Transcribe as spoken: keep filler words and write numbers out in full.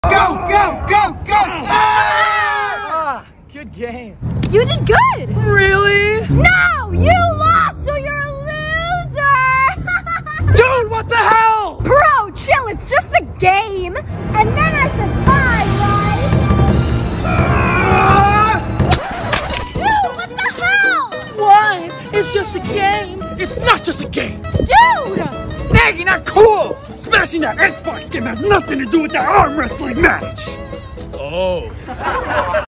Go, go, go, go! Ah, good game. You did good! Really? No! You lost, so you're a loser! Dude, what the hell? Bro, chill, it's just a game. And then I said bye, right? Dude, what the hell? What? It's just a game. It's not just a game. Dude! Maggie, not cool! Smashing that Xbox game has nothing to do with that arm wrestling match! Oh.